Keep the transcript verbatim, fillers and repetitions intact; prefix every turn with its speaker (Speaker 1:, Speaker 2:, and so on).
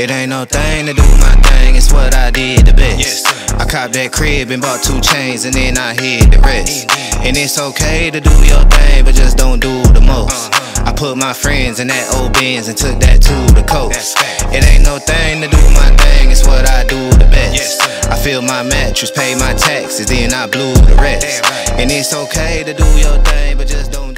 Speaker 1: It ain't no thing to do my thing, it's what I did the best. I copped that crib and bought two chains and then I hid the rest. And it's okay to do your thing, but just don't do the most. I put my friends in that old Benz and took that to the coast. It ain't no thing to do my thing, it's what I do the best. I fill my mattress, pay my taxes, then I blew the rest. And it's okay to do your thing, but just don't